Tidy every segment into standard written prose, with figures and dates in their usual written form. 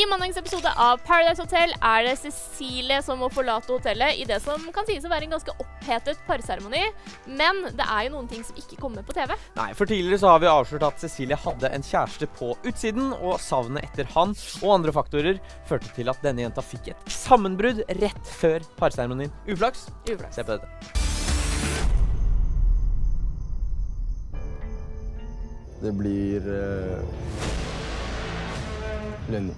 I mandagens episode av Paradise Hotel er det Cecilie som må forlate hotellet i det som kan sies å være en ganske opphetet parseremoni, men det er jo noen ting som ikke kommer på TV. Nei, for tidligere så har vi avslørt at Cecilie hadde en kjæreste på utsiden, og savnet etter han og andre faktorer førte til at denne jenta fikk et sammenbrudd rett før parseremonien. Uflaks? Uflaks. Se på dette. Det blir Lenny.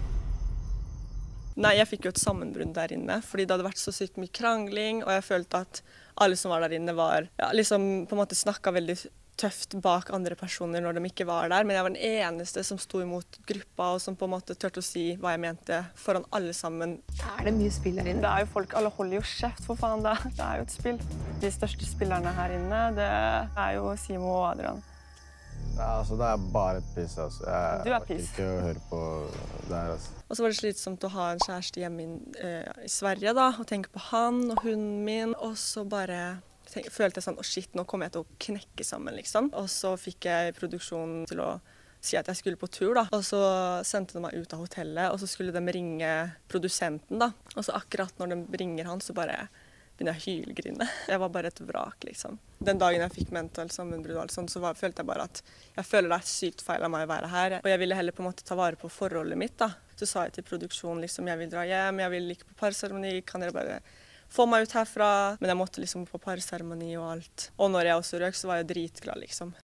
Nei, jeg fikk jo et sammenbrudd der inne, fordi det hadde vært så sykt mye krangling, og jeg følte at alle som var der inne var, liksom på en måte snakket veldig tøft bak andre personer når de ikke var der, men jeg var den eneste som sto imot gruppa, og som på en måte tørte å si hva jeg mente foran alle sammen. Er det mye spill her inne? Det er jo folk, alle holder jo kjeft, for faen, det er jo et spill. De største spillerne her inne, det er jo Simo og Adrian. Ja, altså, det er bare et piss, altså. Du er piss. Ikke å høre på det her, altså. Og så var det slitsomt å ha en kjæreste hjemme i Sverige da, og tenke på han og hunden min, og så bare følte jeg sånn, shit, nå kommer jeg til å knekke sammen, liksom. Og så fikk jeg produksjonen til å si at jeg skulle på tur, da. Og så sendte de meg ut av hotellet, og så skulle de ringe produsenten, da. Og så akkurat når de ringer han, så bare begynner jeg å hylgrine. Jeg var bare et vrak, liksom. Den dagen jeg fikk mentalt sammenbrudd og alt sånt, så følte jeg bare at jeg føler det er sykt feil av meg å være her. Og jeg ville heller på en måte ta vare på forholdet mitt, da. Så sa jeg til produksjonen, liksom, jeg vil dra hjem, jeg vil ikke på parseremoni, kan dere bare få meg ut herfra? Men jeg måtte liksom på parseremoni og alt. Og når jeg også røk, så var jeg dritglad, liksom.